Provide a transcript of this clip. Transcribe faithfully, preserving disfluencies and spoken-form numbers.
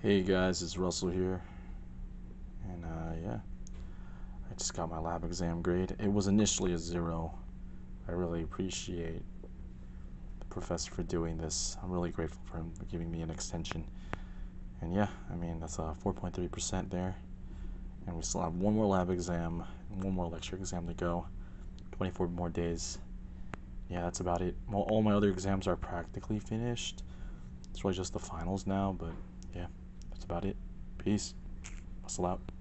Hey guys, it's Russell here, and uh, yeah, I just got my lab exam grade. It was initially a zero. I really appreciate the professor for doing this. I'm really grateful for him for giving me an extension. And yeah, I mean, that's a four point three percent there, and we still have one more lab exam and one more lecture exam to go, twenty-four more days. Yeah, that's about it. All my other exams are practically finished. It's really just the finals now, but yeah, that's about it. Peace. Russell out.